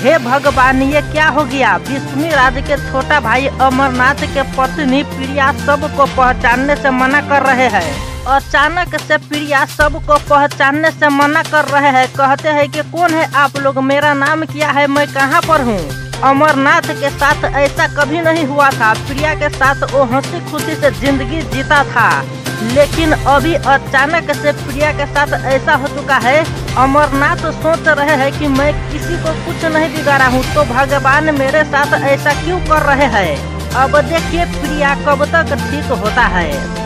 हे भगवान, ये क्या हो गया। विष्णु राज के छोटा भाई अमरनाथ के पत्नी प्रिया सबको पहचानने से मना कर रहे हैं। अचानक से प्रिया सबको पहचानने से मना कर रहे हैं। कहते हैं कि कौन है आप लोग, मेरा नाम क्या है, मैं कहाँ पर हूँ। अमरनाथ के साथ ऐसा कभी नहीं हुआ था। प्रिया के साथ वो हंसी खुशी से जिंदगी जीता था, लेकिन अभी अचानक से प्रिया के साथ ऐसा हो चुका है। अमरनाथ सोच रहे हैं कि मैं किसी को कुछ नहीं बिगाड़ा हूँ, तो भगवान मेरे साथ ऐसा क्यों कर रहे हैं। अब देखिए प्रिया कब तक ठीक होता है।